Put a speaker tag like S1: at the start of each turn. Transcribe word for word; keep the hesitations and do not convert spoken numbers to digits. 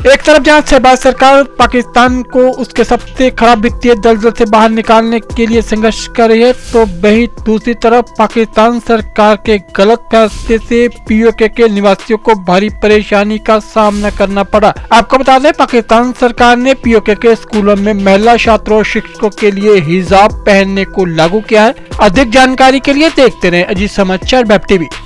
S1: एक तरफ जहां शहबाज सरकार पाकिस्तान को उसके सबसे खराब वित्तीय दलदल से बाहर निकालने के लिए संघर्ष कर रही है, तो वहीं दूसरी तरफ पाकिस्तान सरकार के गलत फैसले से पीओके के निवासियों को भारी परेशानी का सामना करना पड़ा। आपको बता दें, पाकिस्तान सरकार ने पीओके के स्कूलों में महिला छात्रों और शिक्षकों के लिए हिजाब पहनने को लागू किया है। अधिक जानकारी के लिए देखते रहें अजीत समाचार वेब टीवी।